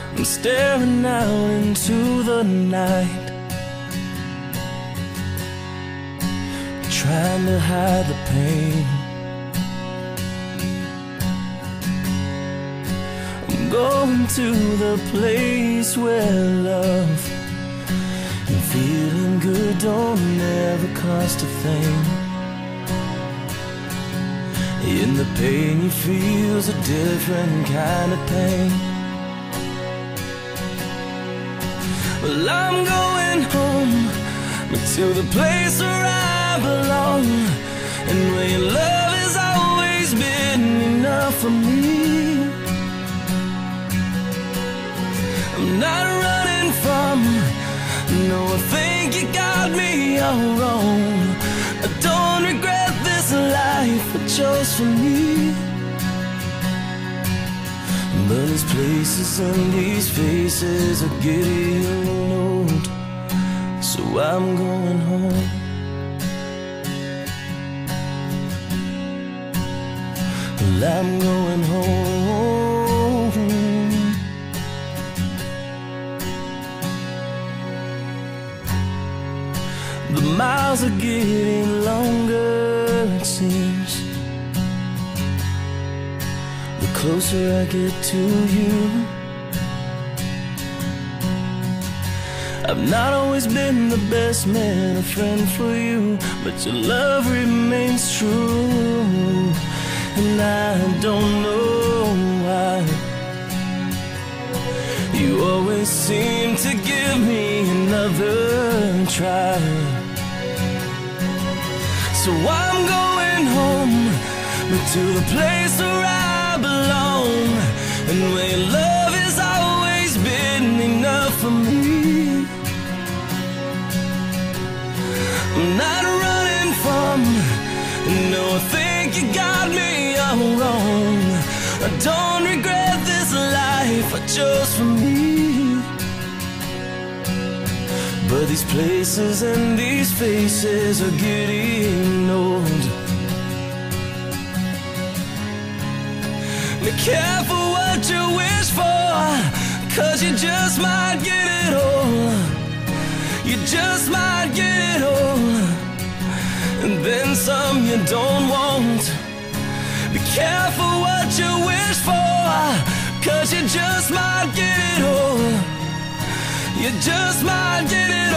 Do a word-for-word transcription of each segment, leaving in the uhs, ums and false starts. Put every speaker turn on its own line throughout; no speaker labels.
I'm staring out into the night, trying to hide the pain. I'm going to the place where love and feeling good don't ever cost a thing. In the pain you feel's a different kind of pain. Well, I'm going home to the place where I belong, and where your love has always been enough for me. I'm not running from, no, I think you got me all wrong. I don't regret this life I chose for me. But these places and these faces are getting old, so I'm going home. Well, I'm going home. The miles are getting longer, it seems, the closer I get to you. I've not always been the best man, a friend for you, but your love remains true, and I don't know why. You always seem to give me another try. So I'm going home, but to the place where I belong, and where your love has always been enough for me. I'm not running from, no, I think you got me all wrong. I don't regret this life I chose for me. But these places and these faces are getting old. Be careful what you wish for, 'cause you just might get it all. You just might get it all, and then some you don't want. Be careful what you wish for, 'cause you just might get it all. You just might get it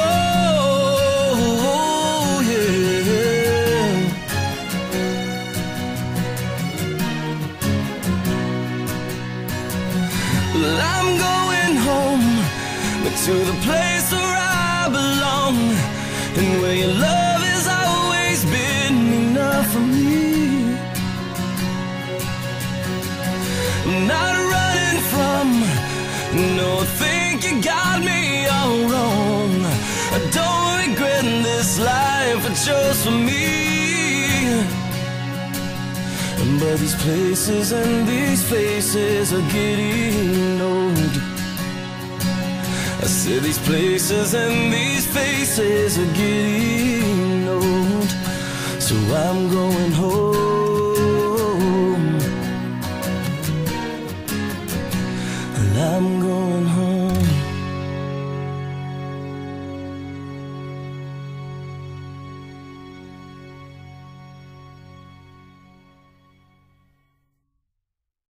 all, yeah. Well, I'm going home, but to the place where I belong, and where your love has always been enough for me. I'm not running from, no, I think you got me all wrong. I don't regret this life I chose for me. But these places and these faces are getting old. I said these places and these faces are getting old, so I'm going home.